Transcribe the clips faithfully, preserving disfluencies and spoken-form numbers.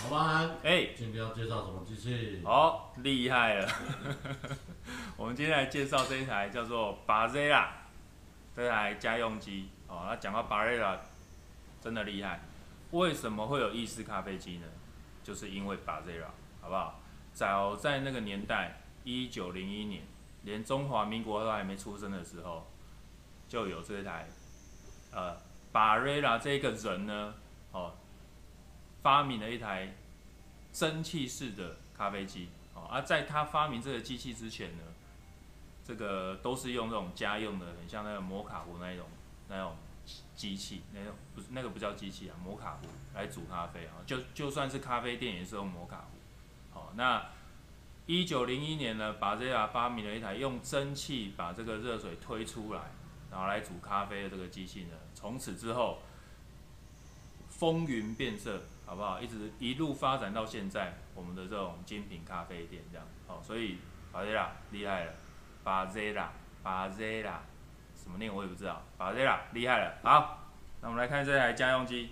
老板， 哎， 今天要介绍什么机器？ 好厉害了！我们今天来介绍这一台叫做 Barilla 这台家用机哦。那讲到 Barilla 真的厉害，为什么会有意式咖啡机呢？就是因为 Barilla， 好不好？早在那个年代，一九零一年，连中华民国都还没出生的时候，就有这台呃 Barilla 这个人呢，哦，发明了一台蒸汽式的咖啡机。哦，而、啊、在他发明这个机器之前呢，这个都是用这种家用的，很像那个摩卡壶那一种那种机器，那种不是那个不叫机器啊，摩卡壶来煮咖啡啊。就就算是咖啡店也是用摩卡壶。好，那一九零一年呢，把这亚发明了一台用蒸汽把这个热水推出来，然后来煮咖啡的这个机器呢，从此之后风云变色，好不好？一直一路发展到现在，我们的这种精品咖啡店这样。好，所以巴瑞拉厉害了，巴瑞拉，巴瑞拉，什么念我也不知道，巴瑞拉厉害了。好，那我们来看这台家用机。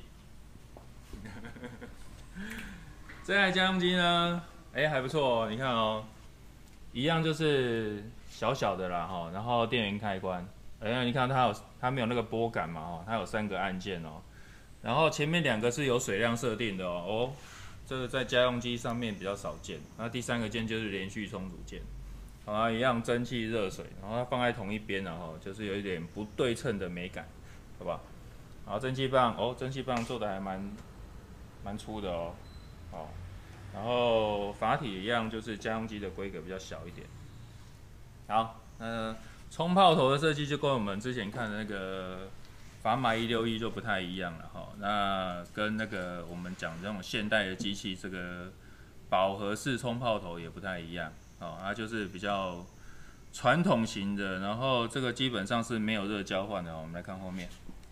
这台家用机呢，哎、欸、还不错哦，你看哦，一样就是小小的啦哈，然后电源开关，哎、欸，你看它有它没有那个拨杆嘛哈，它有三个按键哦。然后前面两个是有水量设定的哦，哦，这个在家用机上面比较少见。那第三个键就是连续充足键，好，一样蒸汽热水，然后它放在同一边，然后就是有一点不对称的美感，好不好？然后蒸汽棒，哦，蒸汽棒做的还蛮蛮粗的哦，好，然后阀体一样就是家用机的规格比较小一点。好，那冲泡头的设计就跟我们之前看的那个法码一六一就不太一样了哈，那跟那个我们讲这种现代的机器，这个饱和式冲泡头也不太一样，哦，它就是比较传统型的，然后这个基本上是没有热交换的。我们来看后面，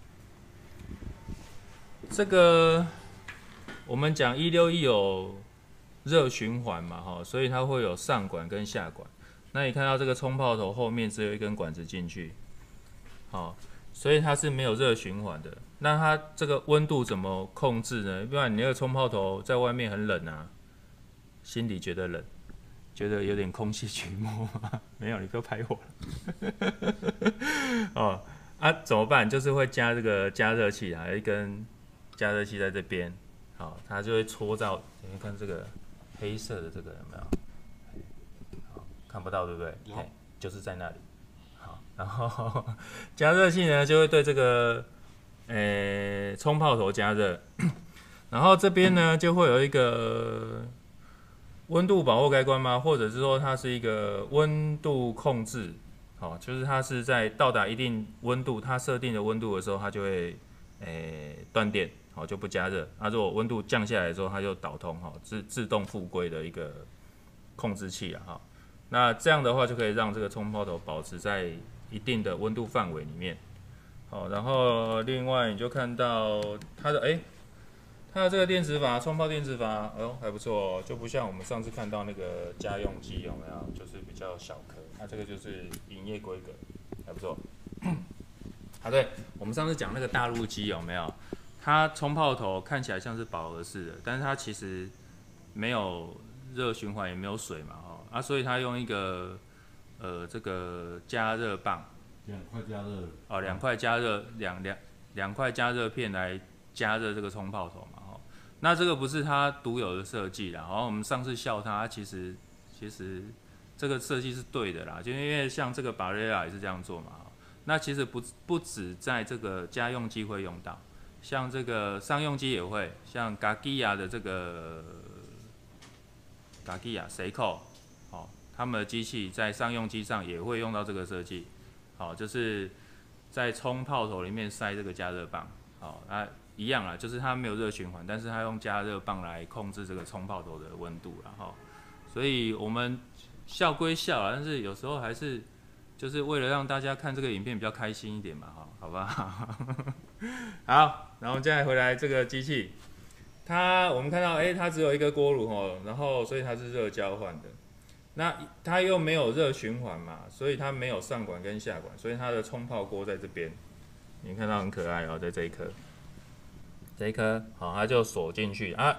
这个我们讲一六一有热循环嘛，哈，所以它会有上管跟下管。那你看到这个冲泡头后面只有一根管子进去，好。所以它是没有热循环的。那它这个温度怎么控制呢？不然你那个冲泡头在外面很冷啊，心里觉得冷，觉得有点空气群魔吗？没有，你不要拍我了。哦啊，怎么办？就是会加这个加热器啊，有一根加热器在这边，好，它就会戳到。你看这个黑色的这个有没有？好，看不到对不对？有，就是在那里。然后加热器呢，就会对这个呃冲泡头加热，然后这边呢就会有一个温度保护开关吗？或者是说它是一个温度控制，好，就是它是在到达一定温度，它设定的温度的时候，它就会呃断电，好就不加热。那、啊、如果温度降下来之后，它就导通，好自自动复归的一个控制器啊，哈。那这样的话就可以让这个冲泡头保持在一定的温度范围里面，好，然后另外你就看到它的哎、欸，它的这个电磁阀，冲泡电磁阀，哦还不错哦，就不像我们上次看到那个家用机有没有，就是比较小颗，它这个就是营业规格，还不错。啊，对，我们上次讲那个大陆机有没有？它冲泡头看起来像是饱和式的，但是它其实没有热循环，也没有水嘛，哈啊，所以它用一个呃，这个加热棒， 两块加热哦，两块加热两两两块加热片来加热这个冲泡头嘛，哦，那这个不是它独有的设计啦，然后我们上次笑它，其实其实这个设计是对的啦，就因为像这个 Barilla 也是这样做嘛，那其实不不止在这个家用机会用到，像这个商用机也会，像 Gaggia 的这个 Gaggia Seiko。他们的机器在商用机上也会用到这个设计，好，就是在冲泡头里面塞这个加热棒，好，它一样啦，就是它没有热循环，但是它用加热棒来控制这个冲泡头的温度啦，哈，所以我们笑归笑啦，但是有时候还是就是为了让大家看这个影片比较开心一点嘛，哈，好吧，好，然后再回来这个机器，它我们看到，哎、欸，它只有一个锅炉哦，然后所以它是热交换的。那它又没有热循环嘛，所以它没有上管跟下管，所以它的冲泡锅在这边，你看到很可爱哦，在这一颗，这一颗好，它就锁进去啊，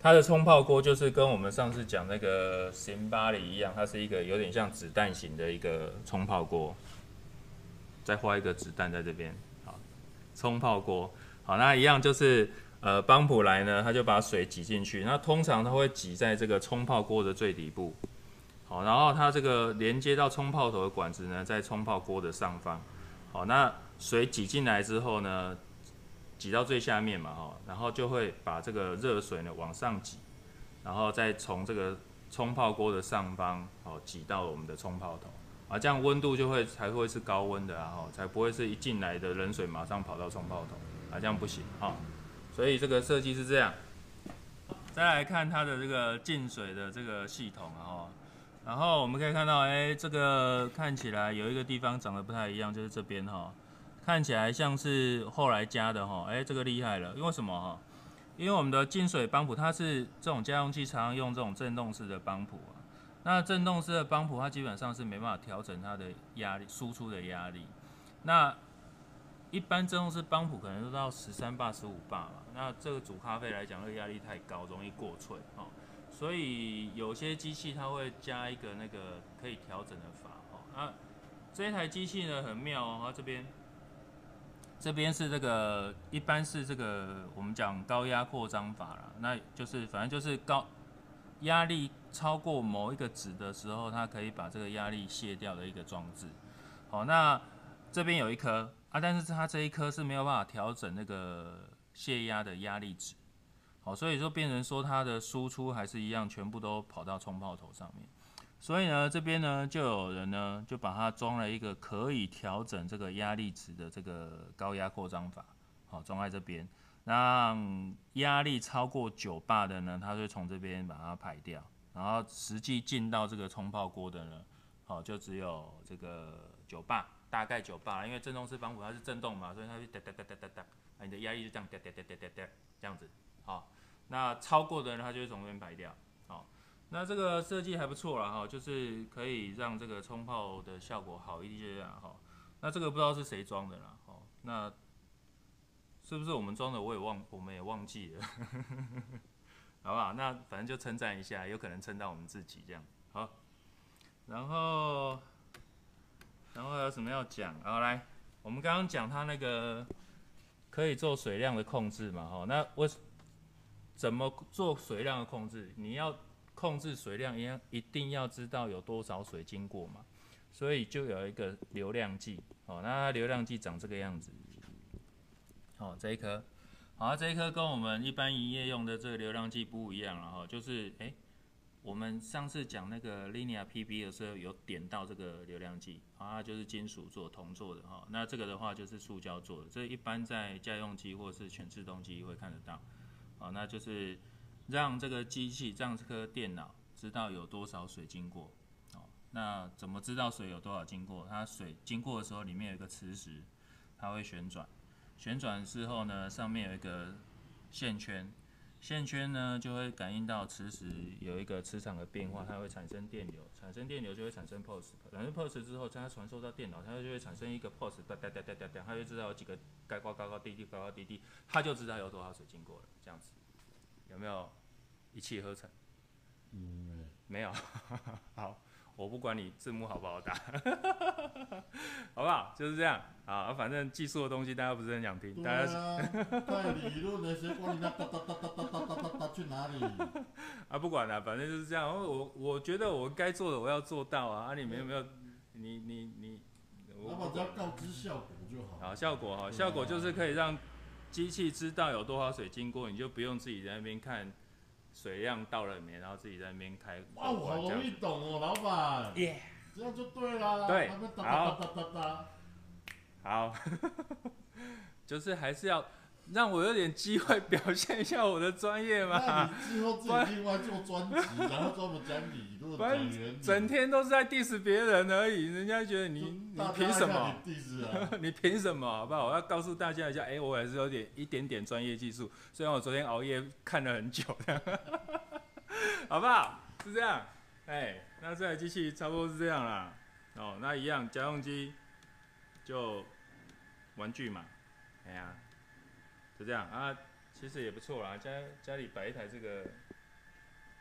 它的冲泡锅就是跟我们上次讲那个辛巴里一样，它是一个有点像子弹型的一个冲泡锅。再画一个子弹在这边，好，冲泡锅，好，那一样就是呃邦普来呢，它就把水挤进去，那通常它会挤在这个冲泡锅的最底部，好，然后它这个连接到冲泡头的管子呢，在冲泡锅的上方，好，那水挤进来之后呢，挤到最下面嘛，哈，然后就会把这个热水呢往上挤，然后再从这个冲泡锅的上方，好，挤到我们的冲泡头。啊，这样温度就会才会是高温的啊，才不会是一进来的冷水马上跑到冲泡头啊，这样不行啊。所以这个设计是这样。再来看它的这个进水的这个系统啊，然后我们可以看到，哎、欸，这个看起来有一个地方长得不太一样，就是这边哈，看起来像是后来加的哈，哎、欸，这个厉害了，因为什么哈？因为我们的进水帮浦它是这种家用机常常用这种震动式的帮浦啊。那震动式的帮浦，它基本上是没办法调整它的压力输出的压力。那一般震动式帮浦可能都到十三巴、十五巴嘛。那这个煮咖啡来讲，这个压力太高，容易过萃哦。所以有些机器它会加一个那个可以调整的阀哦。那这一台机器呢很妙哦，它这边这边是这个一般是这个我们讲高压扩张阀啦，那就是反正就是高。压力超过某一个值的时候，它可以把这个压力卸掉的一个装置。好，那这边有一颗啊，但是它这一颗是没有办法调整那个泄压的压力值。好，所以说变成说它的输出还是一样，全部都跑到冲泡头上面。所以呢，这边呢就有人呢就把它装了一个可以调整这个压力值的这个高压扩张阀，好，装在这边。让压力超过九巴的呢，它就从这边把它排掉，然后实际进到这个冲泡锅的呢，好，就只有这个九巴，大概九巴，因为震动式帮浦它是震动嘛，所以它就哒哒哒哒哒哒，你的压力就这样哒哒哒哒哒哒这样子，好，那超过的呢，它就会从这边排掉，好，那这个设计还不错啦，哈，就是可以让这个冲泡的效果好一些啊，哈，那这个不知道是谁装的啦，好，那。是不是我们装的我也忘，我们也忘记了，好不好？那反正就称赞一下，有可能称到我们自己这样。好，然后，然后还有什么要讲？好，来，我们刚刚讲它那个可以做水量的控制嘛，哈，那我怎么做水量的控制？你要控制水量，一样一定要知道有多少水经过嘛，所以就有一个流量计，哦，那它流量计长这个样子。好，这一颗，好，这一颗跟我们一般营业用的这个流量计不一样了哈，就是哎、欸，我们上次讲那个 Linear P B 的时候有点到这个流量计，啊，它就是金属做、铜做的哈，那这个的话就是塑胶做的，这一般在家用机或是全自动机会看得到，好，那就是让这个机器，让这颗电脑知道有多少水经过，好，那怎么知道水有多少经过？它水经过的时候里面有一个磁石，它会旋转。旋转之后呢，上面有一个线圈，线圈呢就会感应到磁石有一个磁场的变化，它会产生电流，产生电流就会产生 pulse， 产生 pulse 之后，它传送到电脑，它就会产生一个 pulse， 哒哒哒哒哒哒，它就知道有几个该高高高低低高高低低，它就知道有多少水经过了，这样子有没有一气呵成？ 嗯， 没有，好。我不管你字幕好不好打，好不好？就是这样啊，反正技术的东西大家不是很想听， 对大家啊，太理论了，谁管你那哒哒哒哒哒哒哒哒去哪里？ 啊，不管了，反正就是这样。我我觉得我该做的我要做到啊，啊，你们有没有？你你你， 那么只要告知效果就好。 好，效果哈，效果就是可以让机器知道有多少水经过，你就不用自己在那边看。水量到了没？然后自己在那边开。 哇，我好容易懂哦，老板。 耶， yeah. 这样就对啦。 对， 好。 好，就是还是要让我有点机会表现一下我的专业嘛。 那你之后自己另外做专辑，然后专门讲理论、讲原理。 整天都是在 diss 别人而已，人家觉得你你凭什么？ 你 diss 啊？ 你凭什么？好不好？我要告诉大家一下，哎、欸，我还是有点一点点专业技术，虽然我昨天熬夜看了很久，好不好？是这样，哎、欸，那这台机器差不多是这样啦。哦，那一样家用机就玩具嘛，哎呀，就这样啊，其实也不错啦，家家里摆一台这个。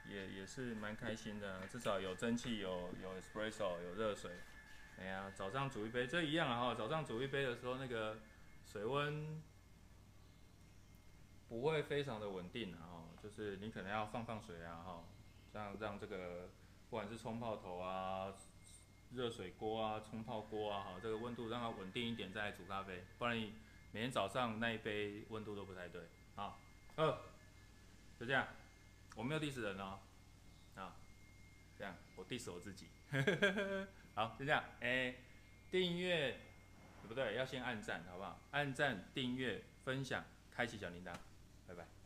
也也是蛮开心的、啊，至少有蒸汽，有有 espresso， 有热水。哎呀，早上煮一杯，这一样啊哈。早上煮一杯的时候，那个水温不会非常的稳定啊哈，就是你可能要放放水啊哈，让让这个不管是冲泡头啊、热水锅啊、冲泡锅啊哈，这个温度让它稳定一点再来煮咖啡，不然你每天早上那一杯温度都不太对啊。二，就这样，我没有 diss 人哦，啊，这样我 diss 我自己。好，就这样，哎、欸，订阅不对，要先按赞，好不好？按赞、订阅、分享、开启小铃铛，拜拜。